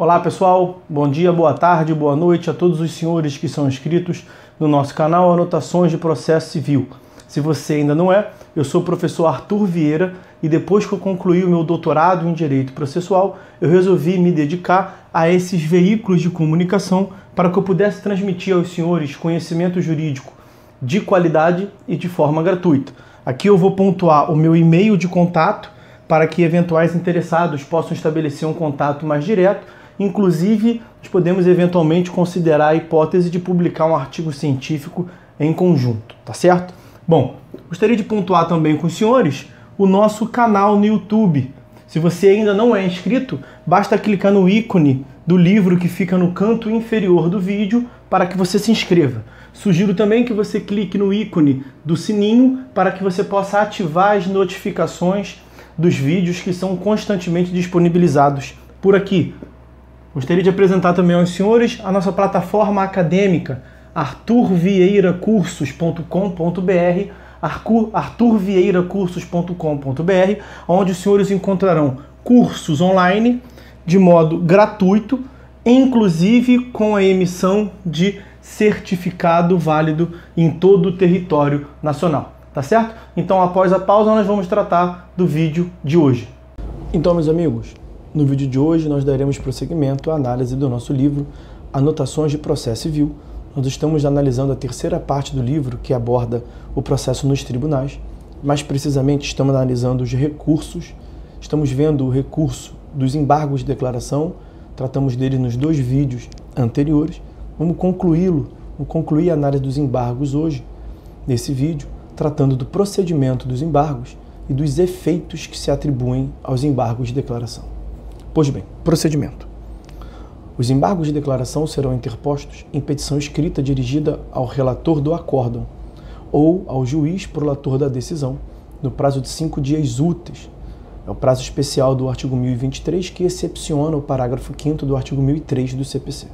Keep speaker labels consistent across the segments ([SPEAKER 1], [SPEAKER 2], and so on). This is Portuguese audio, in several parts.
[SPEAKER 1] Olá pessoal, bom dia, boa tarde, boa noite a todos os senhores que são inscritos no nosso canal Anotações de Processo Civil. Se você ainda não é, eu sou o professor Arthur Vieira e depois que eu concluí o meu doutorado em Direito Processual, eu resolvi me dedicar a esses veículos de comunicação para que eu pudesse transmitir aos senhores conhecimento jurídico de qualidade e de forma gratuita. Aqui eu vou pontuar o meu e-mail de contato para que eventuais interessados possam estabelecer um contato mais direto. Inclusive, nós podemos eventualmente considerar a hipótese de publicar um artigo científico em conjunto, tá certo? Bom, gostaria de pontuar também com os senhores o nosso canal no YouTube. Se você ainda não é inscrito, basta clicar no ícone do livro que fica no canto inferior do vídeo para que você se inscreva. Sugiro também que você clique no ícone do sininho para que você possa ativar as notificações dos vídeos que são constantemente disponibilizados por aqui. Gostaria de apresentar também aos senhores a nossa plataforma acadêmica, arturvieiracursos.com.br, arturvieiracursos.com.br, onde os senhores encontrarão cursos online de modo gratuito, inclusive com a emissão de certificado válido em todo o território nacional, tá certo? Então, após a pausa, nós vamos tratar do vídeo de hoje. Então, meus amigos, no vídeo de hoje nós daremos prosseguimento à análise do nosso livro Anotações de Processo Civil. Nós estamos analisando a terceira parte do livro que aborda o processo nos tribunais. Mais precisamente, estamos analisando os recursos. Estamos vendo o recurso dos embargos de declaração. Tratamos dele nos dois vídeos anteriores. Vamos concluir a análise dos embargos hoje, nesse vídeo, tratando do procedimento dos embargos e dos efeitos que se atribuem aos embargos de declaração. Pois bem, procedimento. Os embargos de declaração serão interpostos em petição escrita dirigida ao relator do acórdão ou ao juiz prolator da decisão, no prazo de 5 dias úteis. É o prazo especial do artigo 1023 que excepciona o parágrafo 5º do artigo 1003 do CPC.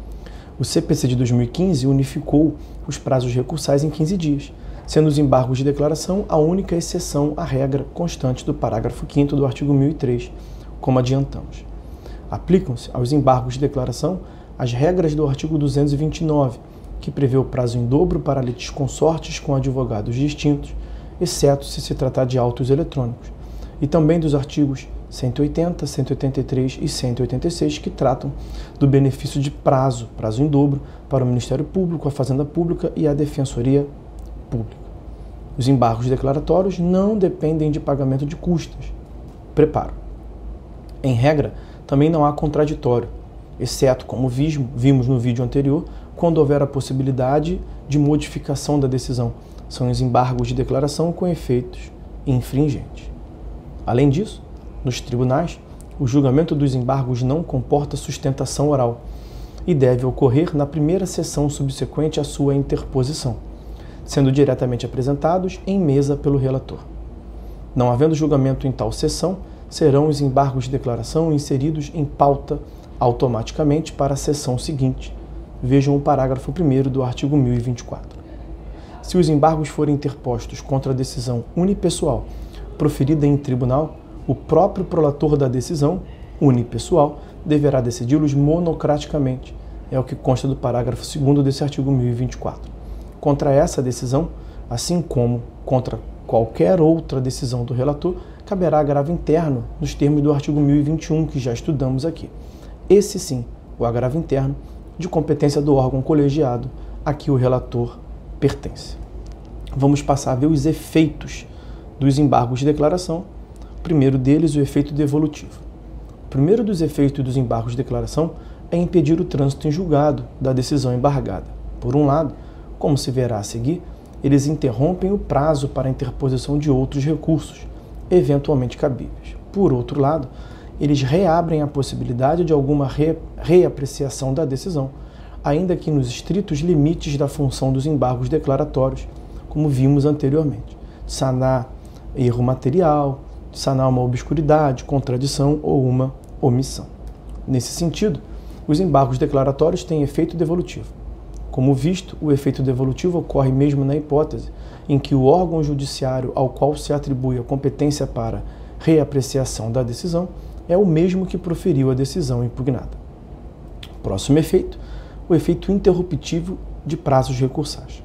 [SPEAKER 1] O CPC de 2015 unificou os prazos recursais em 15 dias, sendo os embargos de declaração a única exceção à regra constante do parágrafo 5º do artigo 1003, como adiantamos. Aplicam-se aos embargos de declaração as regras do artigo 229, que prevê o prazo em dobro para litisconsortes com advogados distintos, exceto se tratar de autos eletrônicos, e também dos artigos 180, 183 e 186, que tratam do benefício de prazo em dobro, para o Ministério Público, a Fazenda Pública e a Defensoria Pública. Os embargos declaratórios não dependem de pagamento de custas. Preparo. Em regra, também não há contraditório, exceto, como vimos no vídeo anterior, quando houver a possibilidade de modificação da decisão. São os embargos de declaração com efeitos infringentes. Além disso, nos tribunais, o julgamento dos embargos não comporta sustentação oral e deve ocorrer na primeira sessão subsequente à sua interposição, sendo diretamente apresentados em mesa pelo relator. Não havendo julgamento em tal sessão, serão os embargos de declaração inseridos em pauta automaticamente para a sessão seguinte. Vejam o parágrafo 1º do artigo 1024. Se os embargos forem interpostos contra a decisão unipessoal proferida em tribunal, o próprio prolator da decisão unipessoal deverá decidi-los monocraticamente. É o que consta do parágrafo 2º desse artigo 1024. Contra essa decisão, assim como contra qualquer outra decisão do relator, caberá agravo interno nos termos do artigo 1021, que já estudamos aqui. Esse sim, o agravo interno, de competência do órgão colegiado a que o relator pertence. Vamos passar a ver os efeitos dos embargos de declaração. O primeiro deles, o efeito devolutivo. O primeiro dos efeitos dos embargos de declaração é impedir o trânsito em julgado da decisão embargada. Por um lado, como se verá a seguir, eles interrompem o prazo para a interposição de outros recursos, eventualmente cabíveis. Por outro lado, eles reabrem a possibilidade de alguma reapreciação da decisão, ainda que nos estritos limites da função dos embargos declaratórios, como vimos anteriormente, sanar erro material, sanar uma obscuridade, contradição ou uma omissão. Nesse sentido, os embargos declaratórios têm efeito devolutivo. Como visto, o efeito devolutivo ocorre mesmo na hipótese em que o órgão judiciário ao qual se atribui a competência para reapreciação da decisão é o mesmo que proferiu a decisão impugnada. Próximo efeito, o efeito interruptivo de prazos recursais.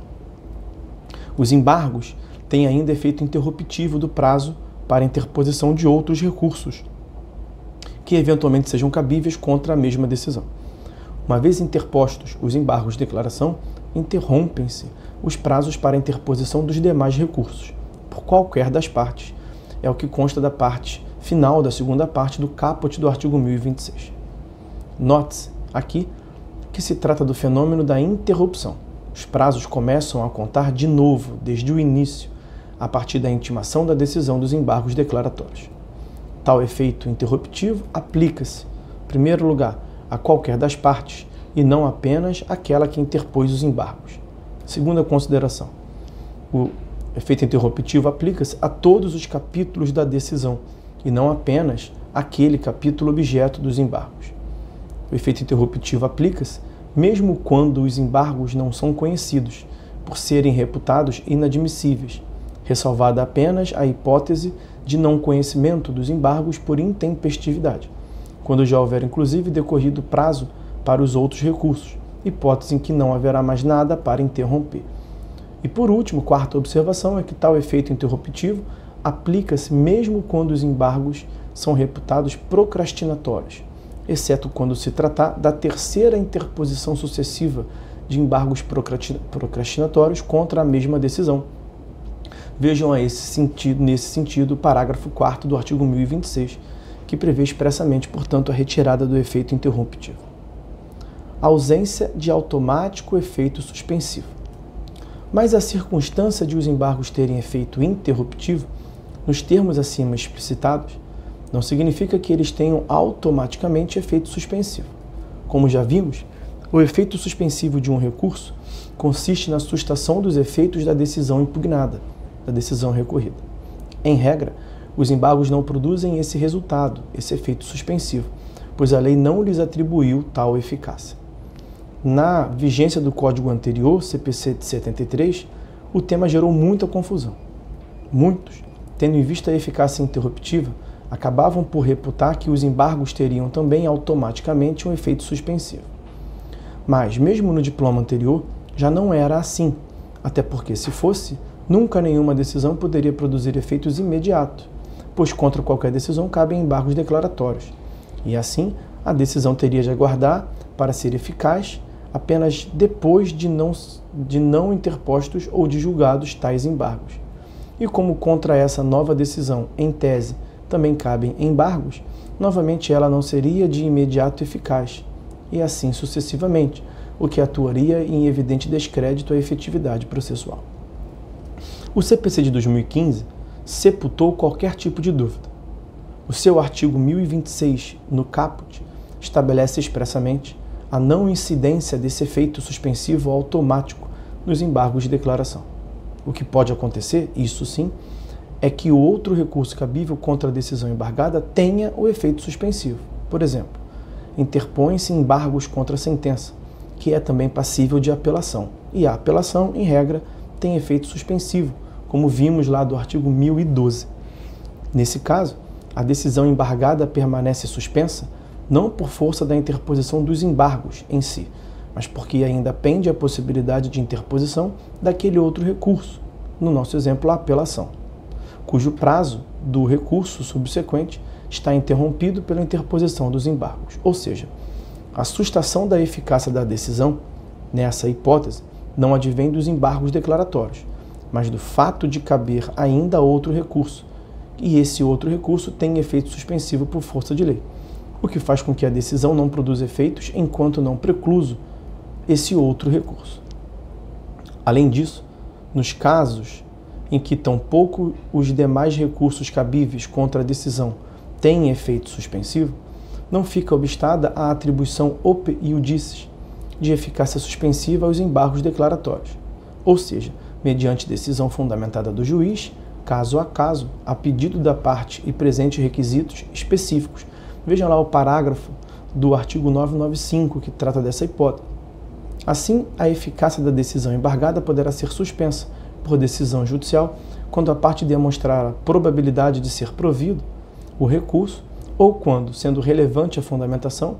[SPEAKER 1] Os embargos têm ainda efeito interruptivo do prazo para interposição de outros recursos, que eventualmente sejam cabíveis contra a mesma decisão. Uma vez interpostos os embargos de declaração, interrompem-se os prazos para interposição dos demais recursos, por qualquer das partes. É o que consta da parte final da segunda parte do caput do artigo 1026. Note-se aqui que se trata do fenômeno da interrupção. Os prazos começam a contar de novo, desde o início, a partir da intimação da decisão dos embargos declaratórios. Tal efeito interruptivo aplica-se, em primeiro lugar, a qualquer das partes, e não apenas àquela que interpôs os embargos. Segunda consideração, o efeito interruptivo aplica-se a todos os capítulos da decisão, e não apenas àquele capítulo objeto dos embargos. O efeito interruptivo aplica-se mesmo quando os embargos não são conhecidos, por serem reputados inadmissíveis, ressalvada apenas a hipótese de não conhecimento dos embargos por intempestividade, quando já houver inclusive decorrido prazo para os outros recursos, hipótese em que não haverá mais nada para interromper. E por último, quarta observação é que tal efeito interruptivo aplica-se mesmo quando os embargos são reputados procrastinatórios, exceto quando se tratar da terceira interposição sucessiva de embargos procrastinatórios contra a mesma decisão. Vejam nesse sentido o parágrafo 4º do artigo 1026, que prevê expressamente, portanto, a retirada do efeito interruptivo. Ausência de automático efeito suspensivo. Mas a circunstância de os embargos terem efeito interruptivo, nos termos acima explicitados, não significa que eles tenham automaticamente efeito suspensivo. Como já vimos, o efeito suspensivo de um recurso consiste na sustação dos efeitos da decisão impugnada, da decisão recorrida. Em regra, os embargos não produzem esse resultado, esse efeito suspensivo, pois a lei não lhes atribuiu tal eficácia. Na vigência do código anterior, CPC de 73, o tema gerou muita confusão. Muitos, tendo em vista a eficácia interruptiva, acabavam por reputar que os embargos teriam também automaticamente um efeito suspensivo. Mas, mesmo no diploma anterior, já não era assim, até porque, se fosse, nunca nenhuma decisão poderia produzir efeitos imediatos, pois contra qualquer decisão cabem embargos declaratórios, e assim a decisão teria de aguardar para ser eficaz apenas depois de não interpostos ou de julgados tais embargos. E como contra essa nova decisão, em tese, também cabem embargos, novamente ela não seria de imediato eficaz, e assim sucessivamente, o que atuaria em evidente descrédito à efetividade processual. O CPC de 2015 sepultou qualquer tipo de dúvida. O seu artigo 1026, no caput, estabelece expressamente a não incidência desse efeito suspensivo automático nos embargos de declaração. O que pode acontecer, isso sim, é que o outro recurso cabível contra a decisão embargada tenha o efeito suspensivo. Por exemplo, interpõem-se embargos contra a sentença, que é também passível de apelação. E a apelação, em regra, tem efeito suspensivo, como vimos lá do artigo 1012. Nesse caso, a decisão embargada permanece suspensa não por força da interposição dos embargos em si, mas porque ainda pende a possibilidade de interposição daquele outro recurso, no nosso exemplo, a apelação, cujo prazo do recurso subsequente está interrompido pela interposição dos embargos. Ou seja, a sustação da eficácia da decisão, nessa hipótese, não advém dos embargos declaratórios, mas do fato de caber ainda outro recurso, e esse outro recurso tem efeito suspensivo por força de lei, o que faz com que a decisão não produza efeitos enquanto não precluso esse outro recurso. Além disso, nos casos em que tampouco os demais recursos cabíveis contra a decisão têm efeito suspensivo, não fica obstada a atribuição ope iudices de eficácia suspensiva aos embargos declaratórios, ou seja, mediante decisão fundamentada do juiz, caso a caso, a pedido da parte e presente requisitos específicos. Vejam lá o parágrafo do artigo 995 que trata dessa hipótese. Assim, a eficácia da decisão embargada poderá ser suspensa por decisão judicial quando a parte demonstrar a probabilidade de ser provido o recurso ou quando, sendo relevante a fundamentação,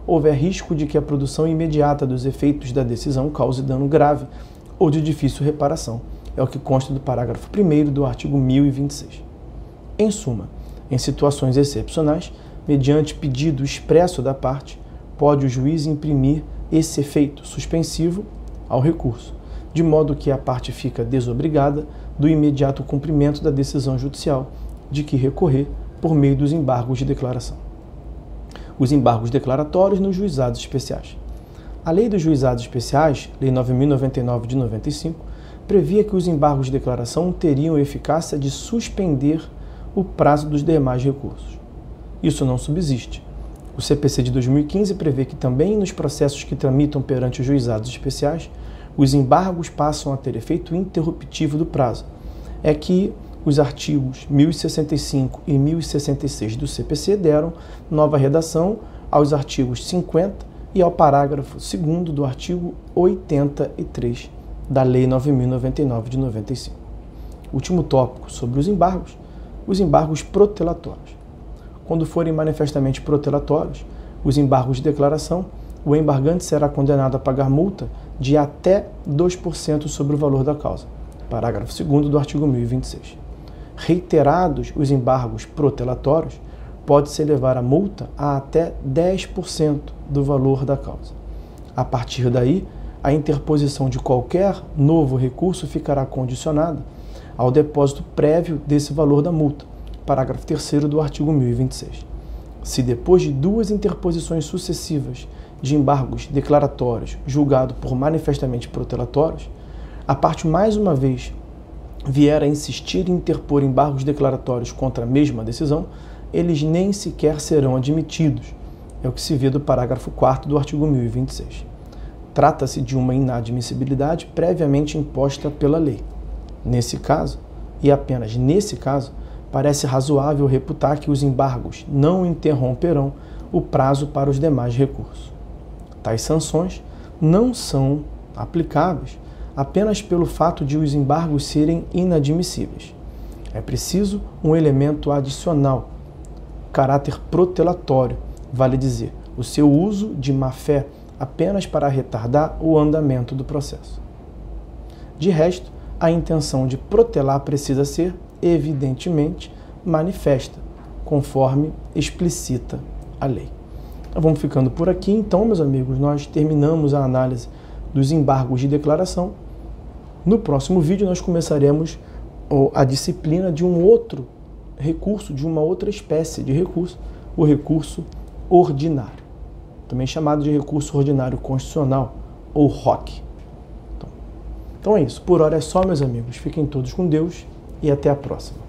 [SPEAKER 1] houver risco de que a produção imediata dos efeitos da decisão cause dano grave ou de difícil reparação. É o que consta do parágrafo 1º do artigo 1026. Em suma, em situações excepcionais, mediante pedido expresso da parte, pode o juiz imprimir esse efeito suspensivo ao recurso, de modo que a parte fica desobrigada do imediato cumprimento da decisão judicial de que recorrer por meio dos embargos de declaração. Os embargos declaratórios nos juizados especiais. A Lei dos Juizados Especiais, Lei 9.099 de 95, previa que os embargos de declaração teriam eficácia de suspender o prazo dos demais recursos. Isso não subsiste. O CPC de 2015 prevê que também nos processos que tramitam perante os juizados especiais, os embargos passam a ter efeito interruptivo do prazo. É que os artigos 1065 e 1066 do CPC deram nova redação aos artigos 50 e ao parágrafo 2º do artigo 83 da Lei 9.099 de 95. Último tópico sobre os embargos protelatórios. Quando forem manifestamente protelatórios, os embargos de declaração, o embargante será condenado a pagar multa de até 2% sobre o valor da causa. Parágrafo 2º do artigo 1026. Reiterados os embargos protelatórios, pode-se elevar a multa a até 10% do valor da causa. A partir daí, a interposição de qualquer novo recurso ficará condicionada ao depósito prévio desse valor da multa. Parágrafo 3º do artigo 1026. Se depois de 2 interposições sucessivas de embargos declaratórios julgado por manifestamente protelatórios, a parte mais uma vez vier a insistir em interpor embargos declaratórios contra a mesma decisão, eles nem sequer serão admitidos. É o que se vê do parágrafo 4º do artigo 1026. Trata-se de uma inadmissibilidade previamente imposta pela lei. Nesse caso, e apenas nesse caso, parece razoável reputar que os embargos não interromperão o prazo para os demais recursos. Tais sanções não são aplicáveis apenas pelo fato de os embargos serem inadmissíveis. É preciso um elemento adicional, caráter protelatório, vale dizer, o seu uso de má-fé apenas para retardar o andamento do processo. De resto, a intenção de protelar precisa ser, evidentemente, manifesta, conforme explicita a lei. Então, vamos ficando por aqui. Então, meus amigos, nós terminamos a análise dos embargos de declaração. No próximo vídeo, nós começaremos a disciplina de um outro recurso, de uma outra espécie de recurso, o recurso ordinário, também chamado de recurso ordinário constitucional, ou ROC. Então é isso. Por hora é só, meus amigos. Fiquem todos com Deus e até a próxima.